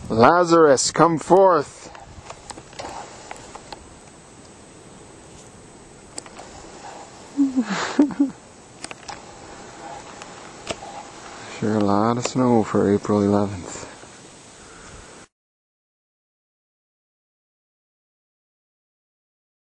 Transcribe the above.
Lazarus, come forth. Sure a lot of snow for April 11th.